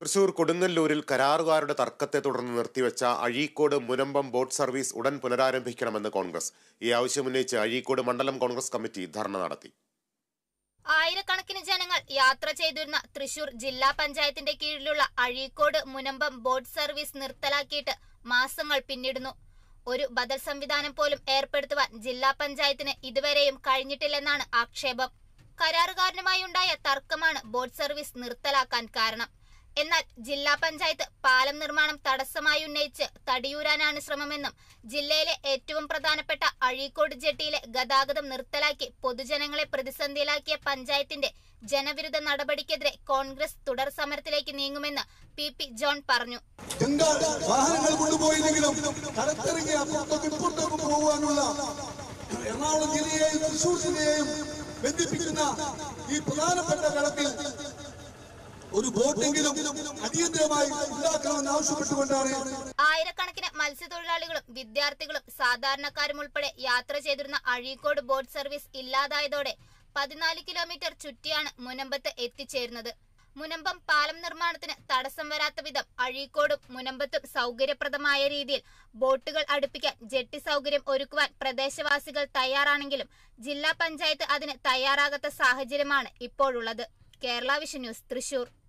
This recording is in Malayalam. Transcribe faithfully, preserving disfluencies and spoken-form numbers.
തൃശൂർ കൊടുങ്ങല്ലൂരിൽ കരാറുകാരുടെ തർക്കത്തെ തുടർന്ന് നിർത്തിവെച്ച അഴീക്കോട് മുനമ്പം ബോട്ട് സർവീസ് ഉടൻ പുനരാരംഭിക്കണമെന്ന് കോൺഗ്രസ്. ഈ ആവശ്യമുന്നയിച്ച് അഴീക്കോട് മണ്ഡലം കോൺഗ്രസ് കമ്മിറ്റി ധർണ നടത്തി. ആയിരക്കണക്കിന് ജനങ്ങൾ യാത്ര ചെയ്തിരുന്ന തൃശൂർ ജില്ലാ പഞ്ചായത്തിന്റെ കീഴിലുള്ള അഴീക്കോട് മുനമ്പം ബോട്ട് സർവീസ് നിർത്തലാക്കിയിട്ട് മാസങ്ങൾ പിന്നിടുന്നു. ഒരു ബദൽ സംവിധാനം പോലും ഏർപ്പെടുത്തുവാൻ ജില്ലാ പഞ്ചായത്തിന് ഇതുവരെയും കഴിഞ്ഞിട്ടില്ലെന്നാണ് ആക്ഷേപം. കരാറുകാരനുമായി ഉണ്ടായ തർക്കമാണ് ബോട്ട് സർവീസ് നിർത്തലാക്കാൻ കാരണം. എന്നാൽ ജില്ലാ പഞ്ചായത്ത് പാലം നിർമ്മാണം തടസ്സമായി ഉന്നയിച്ച് തടിയൂരാനാണ് ശ്രമമെന്നും ജില്ലയിലെ ഏറ്റവും പ്രധാനപ്പെട്ട അഴീക്കോട് ജെട്ടിയിലെ ഗതാഗതം നിർത്തലാക്കി പൊതുജനങ്ങളെ പ്രതിസന്ധിയിലാക്കിയ പഞ്ചായത്തിന്റെ ജനവിരുദ്ധ നടപടിക്കെതിരെ കോൺഗ്രസ് തുടർ സമരത്തിലേക്ക് നീങ്ങുമെന്ന് പി പി ജോൺ പറഞ്ഞു. വാഹനങ്ങൾ കൊണ്ടുപോയില്ലെങ്കിലും കടത്തിറങ്ങി അപ്പുറത്തേക്ക് ഇപ്പുറത്തേക്ക് പോകാനുള്ള എറണാകുളം ജില്ലയെയും തൃശൂർ ജില്ലയെയും ബന്ധിപ്പിക്കുന്ന ഈ പ്രധാനപ്പെട്ട കടത്തിൽ ഒരു ബോട്ടെങ്കിലും അടിയന്തരമായി ഉണ്ടാക്കണമെന്ന് ആവശ്യപ്പെട്ടുകൊണ്ടാണ് ആയിരക്കണക്കിന് മത്സ്യത്തൊഴിലാളികളും വിദ്യാർത്ഥികളും സാധാരണക്കാരും ഉൾപ്പെടെ യാത്ര ചെയ്തിരുന്ന അഴീക്കോട് ബോട്ട് സർവീസ് ഇല്ലാതായതോടെ പതിനാല് കിലോമീറ്റർ ചുറ്റിയാണ് മുനമ്പത്ത് എത്തിച്ചേരുന്നത്. മുനമ്പം പാലം നിർമ്മാണത്തിന് തടസ്സം വരാത്ത വിധം അഴീക്കോടും മുനമ്പത്തും സൗകര്യപ്രദമായ രീതിയിൽ ബോട്ടുകൾ അടുപ്പിക്കാൻ ജെട്ടി സൗകര്യം ഒരുക്കുവാൻ പ്രദേശവാസികൾ തയ്യാറാണെങ്കിലും ജില്ലാ പഞ്ചായത്ത് അതിന് തയ്യാറാകാത്ത സാഹചര്യമാണ് ഇപ്പോഴുള്ളത്. Kerala Vision News, Thrissur.